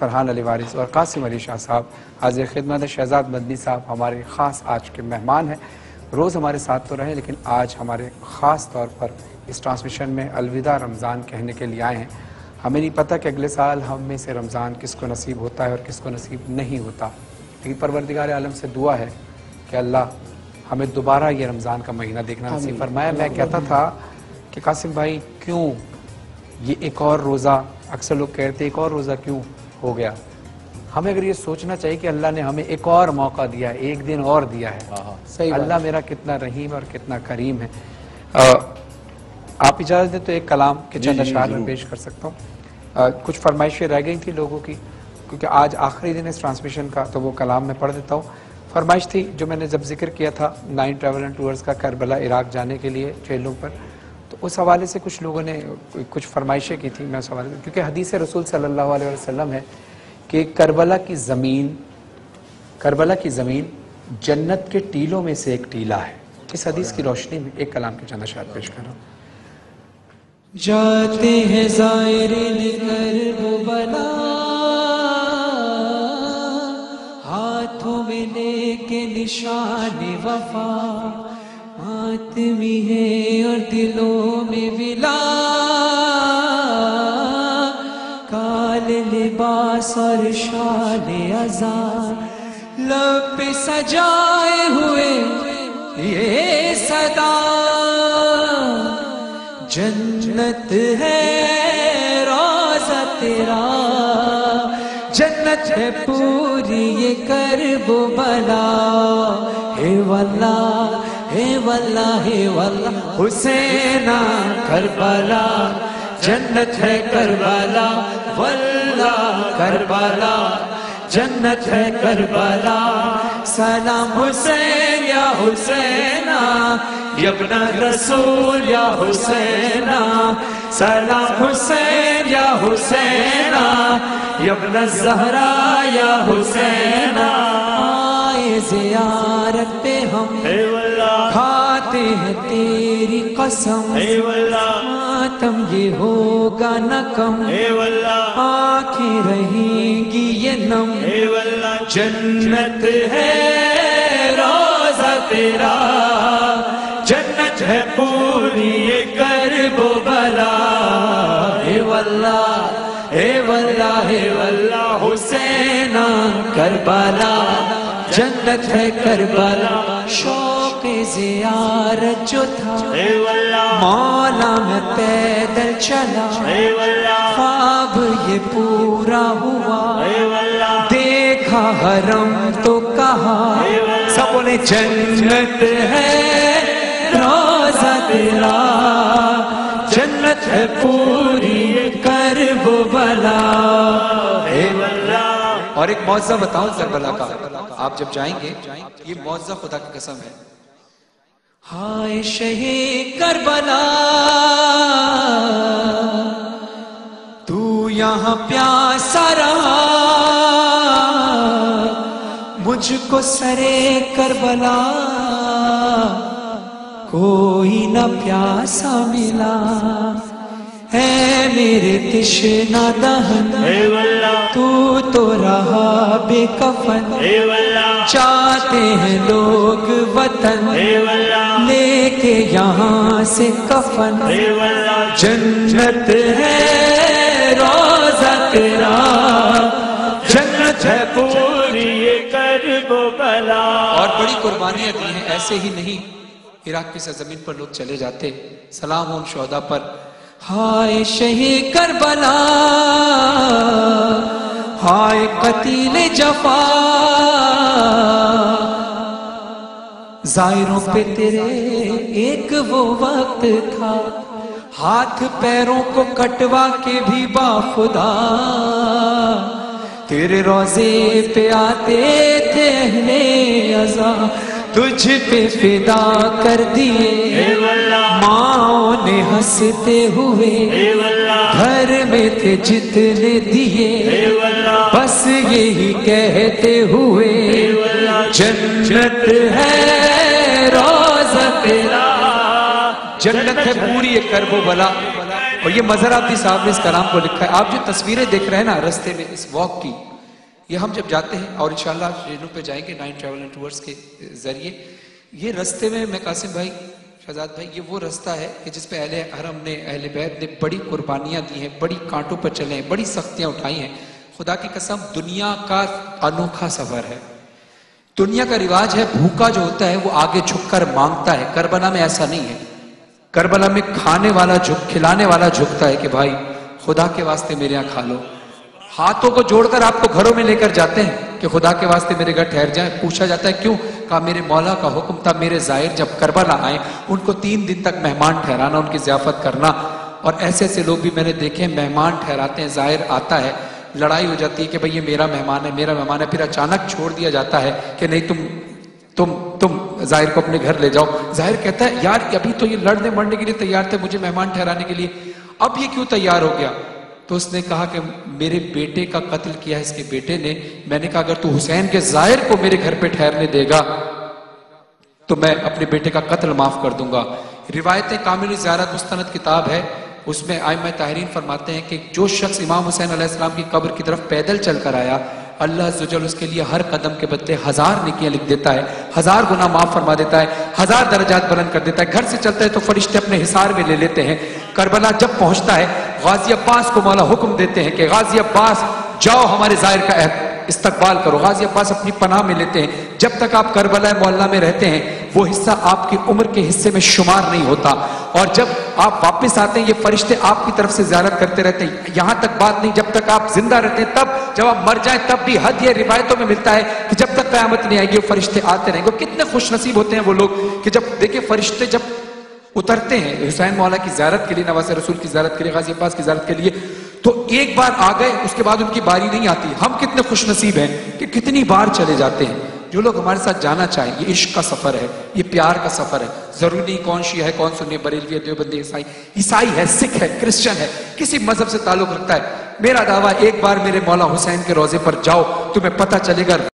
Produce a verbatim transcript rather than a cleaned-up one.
فرحان علی وارث اور قاسم علی شاہ صاحب حاضر خدمت. شہزاد مدنی صاحب ہمارے خاص آج کے مہمان ہیں. روز ہمارے ساتھ تو رہے لیکن آج ہمارے خاص طور پر اس ٹرانسمیشن میں الوداع رمضان کہنے کے لیے آئے ہیں. ہمیں نہیں پتہ کہ اگلے سال ہم میں سے رمضان کس کو نصیب ہوتا ہے اور کس کو نصیب نہیں ہوتا، لیکن پروردگار عالم سے دعا ہے کہ اللہ ہمیں دوبارہ یہ رمضان کا مہینہ دیکھنا نصیب فرمایا. میں کہتا تھا کہ قاسم بھائی کیوں یہ ایک اور روزہ، اکثر لوگ کہتے ہیں ایک اور روزہ کیوں ہو گیا. ہمیں اگر یہ سوچنا چاہیے کہ اللہ نے ہمیں ایک اور موقع دیا ہے، ایک دن اور دیا ہے. اللہ میرا کتنا رحیم اور کتنا کریم ہے. آپ اجازت دیں تو ایک کلام کے چند اشعار میں پیش کر سکتا ہوں. کچھ فرمائشیں رہ گئی تھی لوگوں کی کیونکہ آج آخری دن ہے ٹرانسمیشن کا، تو وہ کلام میں پڑھ دیتا ہوں. فرمائش تھی جو میں نے جب ذکر کیا تھا نائن ٹریول اینڈ ٹورز کا کربلا عراق جانے کے لیے ٹریلوں پر، تو اس حوالے سے کچھ لوگوں نے کچھ فرمائشیں کی تھی. میں اس حوالے سے کیونکہ حدیث رسول صلی اللہ علیہ وسلم ہے کہ کربلا کی زمین کربلا کی زمین جنت کے ٹیلوں میں سے ایک ٹیلا ہے. اس حدیث کی روشنی میں ایک کلام کے چند اشعار پیش کر رہا ہوں. جاتے ہیں زائرین کربلا، ہاتھوں میں لے کے نشان وفا، ماتمی ہے اور دلوں میں ولا، کالے لباس اور شان ازاں، لب پہ سجائے ہوئے یہ صدا، جنت ہے روزہ تیرا، جنت ہے پوری یہ کرب و بلا. اے واللہ اے واللہ اے واللہ حسینہ کربلا، جنت ہے کربلا واللہ کربلا، جنت ہے کربلا. سلام حسین یا حسینہ یا ابن رسول یا حسینہ، سلام حسین یا حسینہ یا ابن الزہرا یا حسینہ. آئے زیارت پہ ہم کھاتے ہیں تیری قسم، ماتم یہ ہوگا نہ کم، آنکھیں رہیں گی یہ نم. جنت ہے روزہ تیرا، جنت ہے پوری یہ کرب و بلا. اے واللہ اے واللہ اے واللہ حسینہ کربلا، جنت ہے کربلا. شوق زیارت جو تھا مولا میں پیدل چلا، خواب یہ پورا ہوا، دیکھا حرم تو کہا، سب نے جنت ہے روزہ تیرا، جنت ہے پوری کرب و بلا. اے واللہ. اور ایک معجزہ بتاؤں کربلا کا، آپ جب جائیں گے یہ معجزہ خدا کی قسم ہے. ہائے شہید کربلا تو یہاں پیاسا رہا، مجھ کو سرے کربلا کوئی نہ پیاسا ملا. ہے میرے تشنا دہن تو تو رہا بے کفن، چاہتے ہیں لوگ وطن لے کے یہاں سے کفن. جنت ہے روزہ تیرا، جنت ہے پوری یہ کرب و بلا. اور بڑی قربانیاں دی ہیں، ایسے ہی نہیں عراق کی سرزمین پر لوگ چلے جاتے. سلام ان شہداء پر. ہائے شہید کربلا، ہائے قتیل جفا، زائروں پہ تیرے ایک وہ وقت تھا، ہاتھ پیروں کو کٹوا کے بھی باخدا تیرے روزے پہ آتے تھے اہل عزا، تجھ پہ فدا کر دیے ماں نے ہنستے ہوئے، گھر میں تھے جتنے دیے بس یہی کہتے ہوئے، جنت ہے روزہ تیرا، جنت ہے پوری کرب و بلا. اور یہ مظہر عابدی صاحب نے اس کلام کو لکھا ہے. آپ جو تصویریں دیکھ رہے ہیں نا رستے میں اس واک کی، یہ ہم جب جاتے ہیں اور انشاءاللہ ٹرینوں پہ جائیں گے نائن ٹریول اینڈ ٹورز کے ذریعے، یہ رستے میں میں قاسم بھائی، شہزاد بھائی، یہ وہ رستہ ہے کہ جس پہ اہل حرم نے، اہل بیت نے بڑی قربانیاں دی ہیں، بڑی کانٹوں پر چلے ہیں، بڑی سختیاں اٹھائی ہیں. خدا کی قسم دنیا کا انوکھا سفر ہے. دنیا کا رواج ہے بھوکا جو ہوتا ہے وہ آگے جھک کر مانگتا ہے. کربلا میں ایسا نہیں ہے. کربلا میں کھانے والا جھک کھلانے والا جھکتا ہے کہ بھائی خدا کے واسطے میرے یہاں کھا لو. ہاتھوں کو جوڑ کر آپ کو گھروں میں لے کر جاتے ہیں کہ خدا کے واسطے میرے گھر ٹھہر جائیں. پوچھا جاتا ہے کیوں؟ کہا میرے مولا کا حکم تھا میرے زائر جب کربلا آئے ان کو تین دن تک مہمان ٹھہرانا، ان کی ضیافت کرنا. اور ایسے ایسے لوگ بھی میں نے دیکھے مہمان ٹھہراتے ہیں، زائر آتا ہے، لڑائی ہو جاتی ہے کہ بھئی یہ میرا مہمان ہے میرا مہمان ہے، پھر اچانک چھوڑ دیا جاتا ہے کہ نہیں تم تم تم زائر کو اپنے گھر لے جاؤ. زائر کہتا ہے یار ابھی تو یہ لڑنے مرنے کے لیے تیار تھے مجھے مہمان ٹھہرانے کے لیے، اب یہ کیوں تیار ہو گیا؟ تو اس نے کہا کہ میرے بیٹے کا قتل کیا ہے اس کے بیٹے نے. میں نے کہا اگر تو حسین کے زائر کو میرے گھر پہ ٹھہرنے دے گا تو میں اپنے بیٹے کا قتل معاف کر دوں گا. روایتیں کامل زیارت مستند کتاب ہے، اس میں ائمہ تحریر فرماتے ہیں کہ جو شخص امام حسین علیہ السلام کی قبر کی طرف پیدل چل کر آیا اللہ عز و جل اس کے لیے ہر قدم کے بدلے ہزار نیکیاں لکھ دیتا ہے، ہزار گناہ معاف فرما دیتا ہے، ہزار درجات بلند کر دیتا ہے. گھر سے چلتا ہے تو فرشتے اپنے حصار میں لے لیتے ہیں. کربلا جب پہنچتا ہے غازی عباس کو مولا حکم دیتے ہیں کہ غازی عباس جاؤ ہمارے زائر کا استقبال کرو. غازی عباس اپنی پناہ میں لیتے ہیں. جب تک آپ کربلا معلیٰ میں رہتے ہیں وہ حصہ آپ کی عمر کے حصے میں شمار نہیں ہوتا، اور جب آپ واپس آتے ہیں یہ فرشتے آپ کی طرف سے زیارت کرتے رہتے ہیں. یہاں تک بات نہیں جب تک آپ زندہ رہتے ہیں، تب جب آپ مر جائیں تب بھی. حد یہ روایتوں میں ملتا ہے کہ جب تک قیامت نہیں آئے گی وہ فرشتے آتے رہیں گے. کتنے خوش نصیب ہوتے ہیں وہ لوگ کہ جب دیکھیں فرشتے جب اترتے ہیں حسین مولا کی زیارت کے لیے، نواز رسول کی زیارت کے لیے، غازی عباس کی زیارت کے لیے، تو ایک بار آ گئے اس کے بعد ان کی باری نہیں آتی. ہم کتنے خوش نصیب ہیں کہ کتنی بار چلے جاتے ہیں. جو لوگ ہمارے ساتھ جانا چاہیں، یہ عشق کا سفر ہے، یہ پیار کا سفر ہے. ضروری نہیں کون شیعہ ہے کون سنی، بریلوی ہے دیوبندی عیسائی عیسائی ہے سکھ ہے کرسچن ہے، کسی مذہب سے تعلق رکھتا ہے. میرا دعویٰ ایک بار میرے مولا حسین کے روضے پر جاؤ تمہیں پتہ چلے گا